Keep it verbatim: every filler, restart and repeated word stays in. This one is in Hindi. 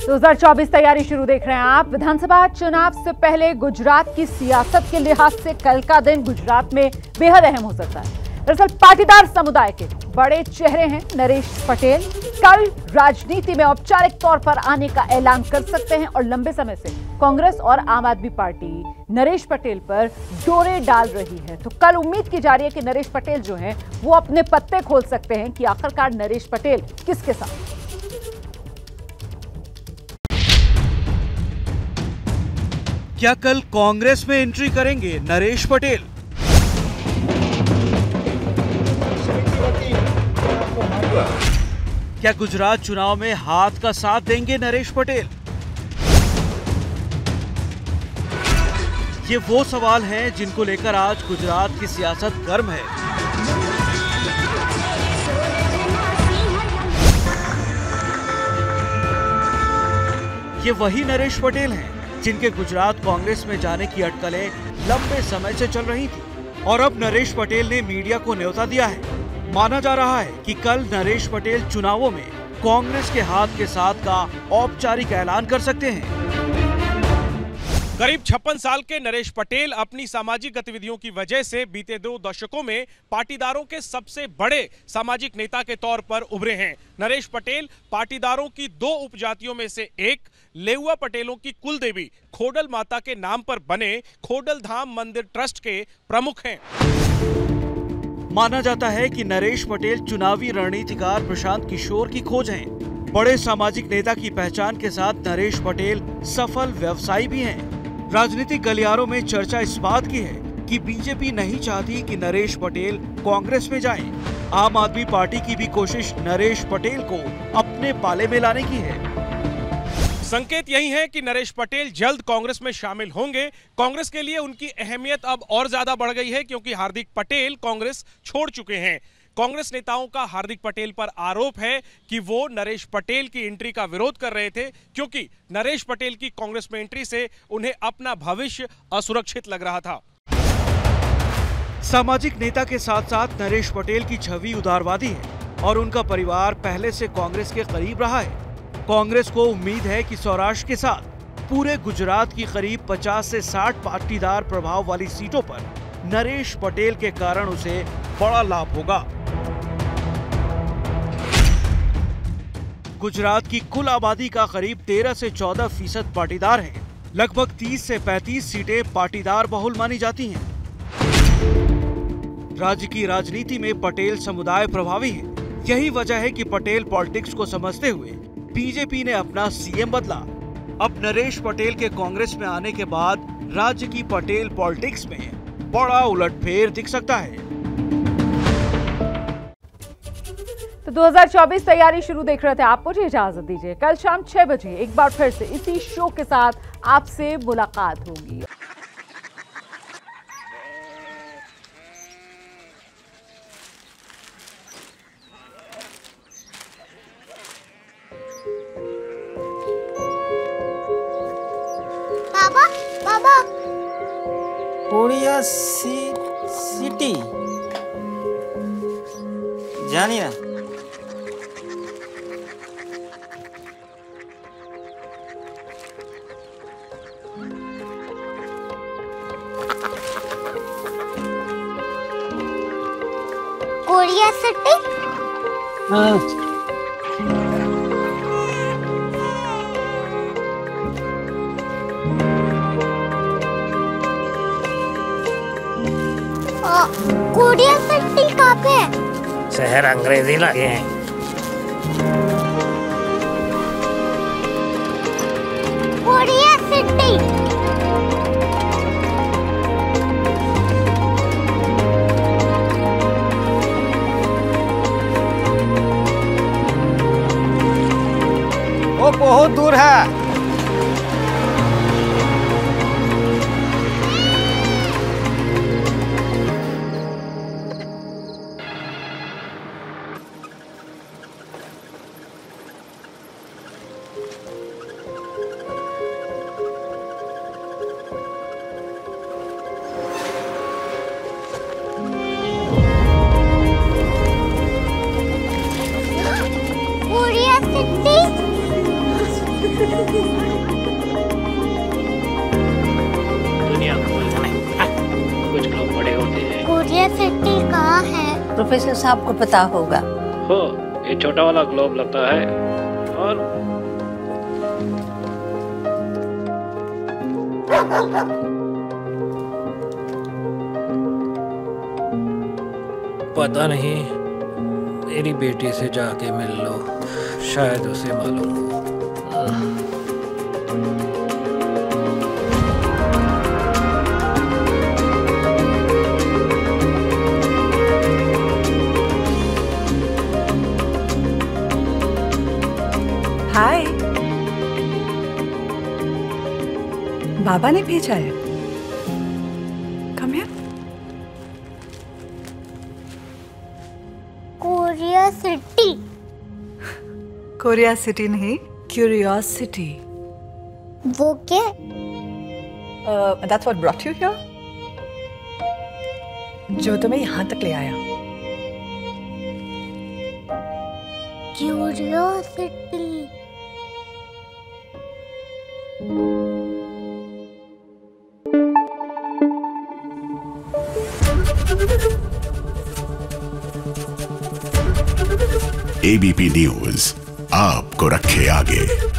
दो हज़ार चौबीस तैयारी शुरू देख रहे हैं आप। विधानसभा चुनाव से पहले गुजरात की सियासत के लिहाज से कल का दिन गुजरात में बेहद अहम हो सकता है। दरअसल पाटीदार समुदाय के बड़े चेहरे हैं नरेश पटेल, कल राजनीति में औपचारिक तौर पर आने का ऐलान कर सकते हैं और लंबे समय से कांग्रेस और आम आदमी पार्टी नरेश पटेल पर डोरे डाल रही है। तो कल उम्मीद की जा रही है कि नरेश पटेल जो हैं वो अपने पत्ते खोल सकते हैं कि आखिरकार नरेश पटेल किसके साथ। क्या कल कांग्रेस में एंट्री करेंगे नरेश पटेल? क्या गुजरात चुनाव में हाथ का साथ देंगे नरेश पटेल? ये वो सवाल हैं जिनको लेकर आज गुजरात की सियासत गर्म है। ये वही नरेश पटेल हैं जिनके गुजरात कांग्रेस में जाने की अटकलें लंबे समय से चल रही थी और अब नरेश पटेल ने मीडिया को न्योता दिया है। माना जा रहा है कि कल नरेश पटेल चुनावों में कांग्रेस के हाथ के साथ का औपचारिक ऐलान कर सकते हैं। करीब छप्पन साल के नरेश पटेल अपनी सामाजिक गतिविधियों की वजह से बीते दो दशकों में पाटीदारों के सबसे बड़े सामाजिक नेता के तौर पर उभरे हैं। नरेश पटेल पाटीदारों की दो उपजातियों में से एक लेउआ पटेलों की कुल देवी खोडल माता के नाम पर बने खोडल धाम मंदिर ट्रस्ट के प्रमुख हैं। माना जाता है कि नरेश पटेल चुनावी रणनीतिकार प्रशांत किशोर की खोज हैं। बड़े सामाजिक नेता की पहचान के साथ नरेश पटेल सफल व्यवसायी भी हैं। राजनीतिक गलियारों में चर्चा इस बात की है कि बीजेपी नहीं चाहती कि नरेश पटेल कांग्रेस में जाएं। आम आदमी पार्टी की भी कोशिश नरेश पटेल को अपने पाले में लाने की है। संकेत यही है कि नरेश पटेल जल्द कांग्रेस में शामिल होंगे। कांग्रेस के लिए उनकी अहमियत अब और ज्यादा बढ़ गई है क्योंकि हार्दिक पटेल कांग्रेस छोड़ चुके हैं। कांग्रेस नेताओं का हार्दिक पटेल पर आरोप है कि वो नरेश पटेल की एंट्री का विरोध कर रहे थे क्योंकि नरेश पटेल की कांग्रेस में एंट्री से उन्हें अपना भविष्य असुरक्षित लग रहा था। सामाजिक नेता के साथ साथ नरेश पटेल की छवि उदारवादी है और उनका परिवार पहले से कांग्रेस के करीब रहा है। कांग्रेस को उम्मीद है कि सौराष्ट्र के साथ पूरे गुजरात की करीब पचास से साठ पाटीदार प्रभाव वाली सीटों पर नरेश पटेल के कारण उसे बड़ा लाभ होगा। गुजरात की कुल आबादी का करीब तेरह से चौदह फीसद पाटीदार हैं। लगभग तीस से पैंतीस सीटें पाटीदार बहुल मानी जाती हैं। राज्य की राजनीति में पटेल समुदाय प्रभावी है। यही वजह है कि पटेल पॉलिटिक्स को समझते हुए बीजेपी ने अपना सीएम बदला। अब नरेश पटेल के कांग्रेस में आने के बाद राज्य की पटेल पॉलिटिक्स में बड़ा उलटफेर दिख सकता है। तो दो हज़ार चौबीस तैयारी शुरू देख रहे थे आप, मुझे इजाजत दीजिए। कल शाम छह बजे एक बार फिर से इसी शो के साथ आपसे मुलाकात होगी। बाबा बाबा कोरिया सी सिटी जानी ना कोरिया सिटी हाँ कोरिया सिटी कहाँ पे है? शहर अंग्रेजी लगे हैं। कोरिया सिटी वो बहुत दूर है। कोरिया सिटी प्रोफेसर साहब को पता होगा। हो, ये छोटा वाला ग्लोब लगता है और पता नहीं, मेरी बेटी से जाके मिल लो, शायद उसे मालूम हो। हाय, बाबा ने भेजा है। Come here. Korea city. Korea city नहीं, क्यूरियोसिटी। वो क्या? That's what brought you here. जो तुम्हें यहाँ तक ले आया। क्यूरियोसिटी। एबीपी न्यूज आपको रखे आगे।